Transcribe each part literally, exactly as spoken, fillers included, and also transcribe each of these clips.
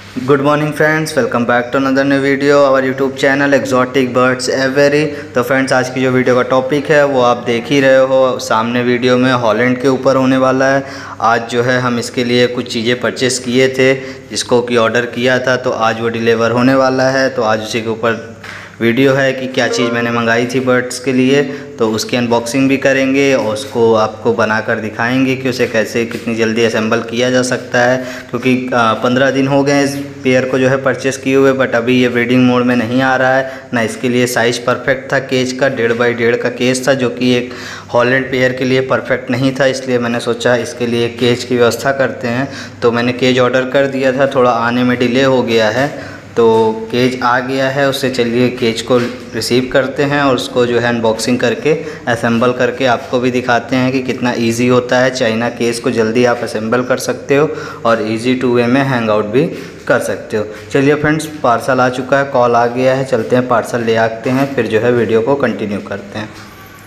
Good morning friends, welcome back to another new video our YouTube channel exotic birds every. तो friends, आज की जो video का topic है वो आप देख ही रहे हो सामने वीडियो में, हॉलैंड के ऊपर होने वाला है। आज जो है हम इसके लिए कुछ चीज़ें परचेस किए थे जिसको कि ऑर्डर किया था, तो आज वो डिलीवर होने वाला है। तो आज उसी के ऊपर वीडियो है कि क्या चीज़ मैंने मंगाई थी बर्ड्स के लिए, तो उसकी अनबॉक्सिंग भी करेंगे और उसको आपको बनाकर दिखाएंगे कि उसे कैसे कितनी जल्दी असेंबल किया जा सकता है। क्योंकि पंद्रह दिन हो गए इस पेयर को जो है परचेस किए हुए, बट अभी ये ब्रीडिंग मोड में नहीं आ रहा है ना। इसके लिए साइज़ परफेक्ट था केज का, डेढ़ बाई डेढ़ का केज था, जो कि एक हॉलैंड पेयर के लिए परफेक्ट नहीं था। इसलिए मैंने सोचा इसके लिए केज की व्यवस्था करते हैं। तो मैंने केज ऑर्डर कर दिया था, थोड़ा आने में डिले हो गया है, तो केज आ गया है। उससे चलिए केज को रिसीव करते हैं और उसको जो है अनबॉक्सिंग करके असेंबल करके आपको भी दिखाते हैं कि कितना इजी होता है। चाइना केज को जल्दी आप असेंबल कर सकते हो और इजी टू वे में हैंग आउट भी कर सकते हो। चलिए फ्रेंड्स, पार्सल आ चुका है, कॉल आ गया है, चलते हैं पार्सल ले आते हैं, फिर जो है वीडियो को कंटिन्यू करते हैं।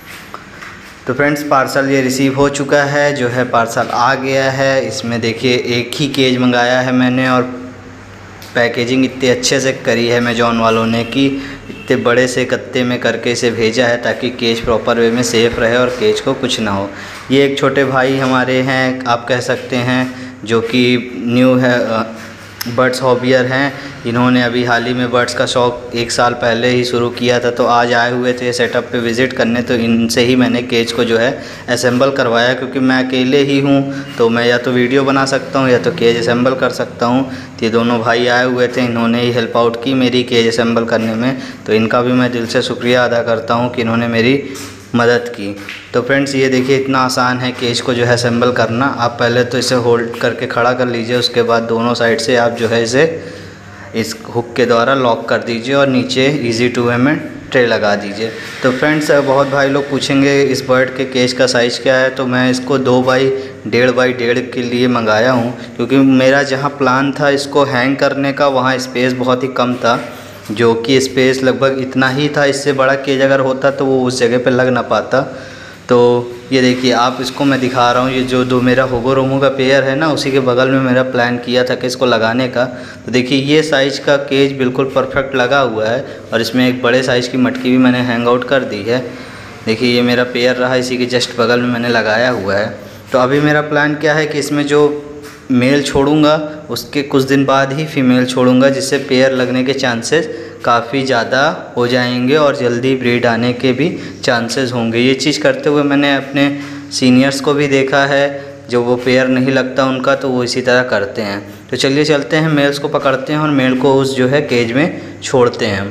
तो फ्रेंड्स, पार्सल ये रिसीव हो चुका है, जो है पार्सल आ गया है। इसमें देखिए एक ही केज मंगाया है मैंने और पैकेजिंग इतने अच्छे से करी है अमेज़ॉन वालों ने कि इतने बड़े से कत्ते में करके इसे भेजा है ताकि केज प्रॉपर वे में सेफ़ रहे और केज को कुछ ना हो। ये एक छोटे भाई हमारे हैं, आप कह सकते हैं, जो कि न्यू है, बर्ड्स हॉबियर हैं। इन्होंने अभी हाल ही में बर्ड्स का शौक़ एक साल पहले ही शुरू किया था, तो आज आए हुए थे सेटअप पे विज़िट करने। तो इनसे ही मैंने केज को जो है असेंबल करवाया, क्योंकि मैं अकेले ही हूँ तो मैं या तो वीडियो बना सकता हूँ या तो केज असेंबल कर सकता हूँ। तो ये दोनों भाई आए हुए थे, इन्होंने ही हेल्प आउट की मेरी केज असेंबल करने में, तो इनका भी मैं दिल से शुक्रिया अदा करता हूँ कि इन्होंने मेरी मदद की। तो फ्रेंड्स, ये देखिए इतना आसान है केज को जो है असेंबल करना। आप पहले तो इसे होल्ड करके खड़ा कर लीजिए, उसके बाद दोनों साइड से आप जो है इसे इस हुक के द्वारा लॉक कर दीजिए और नीचे इजी टू वे में ट्रे लगा दीजिए। तो फ्रेंड्स, बहुत भाई लोग पूछेंगे इस बर्ड के केज का साइज़ क्या है, तो मैं इसको दो बाई डेढ़ बाई डेढ़ के लिए मंगाया हूँ, क्योंकि मेरा जहाँ प्लान था इसको हैंग करने का, वहाँ स्पेस बहुत ही कम था, जो कि स्पेस लगभग इतना ही था। इससे बड़ा केज अगर होता तो वो उस जगह पे लग ना पाता। तो ये देखिए, आप इसको मैं दिखा रहा हूँ, ये जो दो मेरा होगो रोमो का पेयर है ना, उसी के बगल में मेरा प्लान किया था कि इसको लगाने का। तो देखिए ये साइज़ का केज बिल्कुल परफेक्ट लगा हुआ है और इसमें एक बड़े साइज़ की मटकी भी मैंने हैंग आउट कर दी है। देखिए ये मेरा पेयर रहा, इसी के जस्ट बगल में मैंने लगाया हुआ है। तो अभी मेरा प्लान क्या है कि इसमें जो मेल छोड़ूंगा उसके कुछ दिन बाद ही फीमेल छोड़ूंगा, जिससे पेयर लगने के चांसेस काफ़ी ज़्यादा हो जाएंगे और जल्दी ब्रीड आने के भी चांसेस होंगे। ये चीज़ करते हुए मैंने अपने सीनियर्स को भी देखा है, जो वो पेयर नहीं लगता उनका तो वो इसी तरह करते हैं। तो चलिए चलते हैं, मेल्स को पकड़ते हैं और मेल को उस जो है केज में छोड़ते हैं।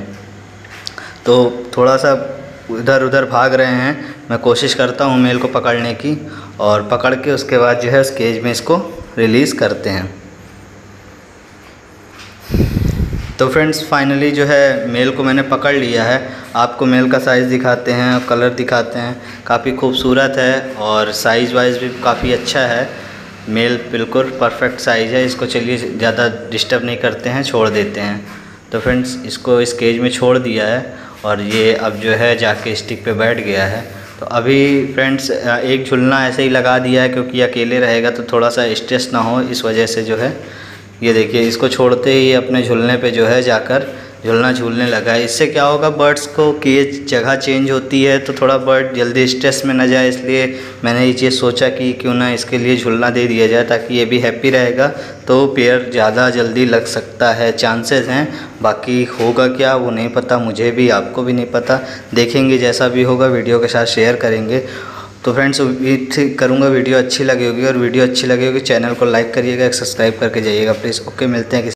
तो थोड़ा सा इधर उधर भाग रहे हैं, मैं कोशिश करता हूँ मेल को पकड़ने की, और पकड़ के उसके बाद जो है उस केज में इसको रिलीज़ करते हैं। तो फ्रेंड्स, फाइनली जो है मेल को मैंने पकड़ लिया है। आपको मेल का साइज़ दिखाते हैं, कलर दिखाते हैं, काफ़ी खूबसूरत है और साइज़ वाइज भी काफ़ी अच्छा है। मेल बिल्कुल परफेक्ट साइज़ है। इसको चलिए ज़्यादा डिस्टर्ब नहीं करते हैं, छोड़ देते हैं। तो फ्रेंड्स, इसको इस केज में छोड़ दिया है और ये अब जो है जाके स्टिक पे बैठ गया है। तो अभी फ्रेंड्स, एक झुलना ऐसे ही लगा दिया है, क्योंकि अकेले रहेगा तो थोड़ा सा स्ट्रेस ना हो, इस वजह से जो है ये देखिए इसको छोड़ते ही अपने झूलने पे जो है जाकर झूलना झूलने लगा है। इससे क्या होगा, बर्ड्स को केज जगह चेंज होती है तो थोड़ा बर्ड जल्दी स्ट्रेस में ना जाए, इसलिए मैंने ये चीज़ सोचा कि क्यों ना इसके लिए झूलना दे दिया जाए, ताकि ये भी हैप्पी रहेगा तो पेयर ज़्यादा जल्दी लग सकता है, चांसेस हैं। बाकी होगा क्या वो नहीं पता, मुझे भी आपको भी नहीं पता, देखेंगे जैसा भी होगा वीडियो के साथ शेयर करेंगे। तो फ्रेंड्स, उम्मीद करूँगा वीडियो अच्छी लगी होगी, और वीडियो अच्छी लगी होगी चैनल को लाइक करिएगा, सब्सक्राइब करके जाइएगा प्लीज़। ओके, मिलते हैं।